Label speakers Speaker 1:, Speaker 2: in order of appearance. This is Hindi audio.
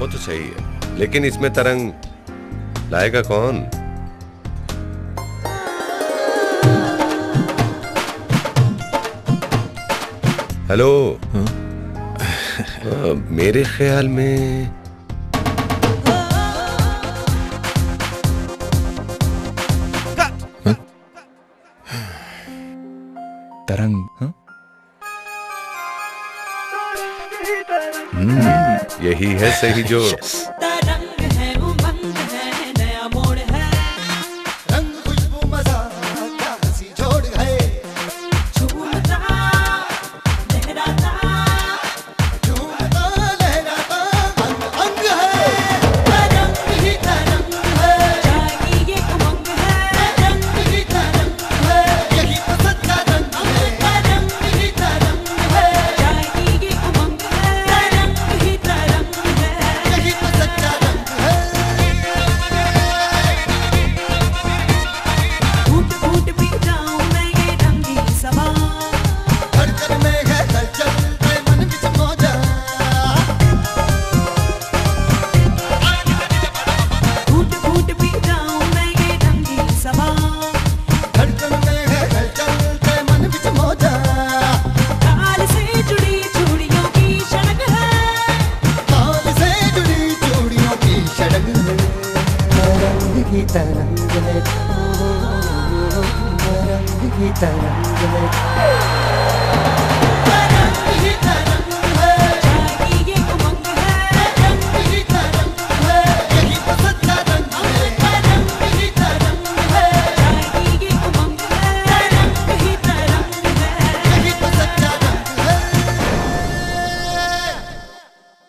Speaker 1: वो तो सही है, लेकिन इसमें तरंग लाएगा कौन? हेलो। मेरे ख्याल में
Speaker 2: तरंग।
Speaker 1: यही है सही जोड़।
Speaker 3: तरंग है, तरंग की तरंग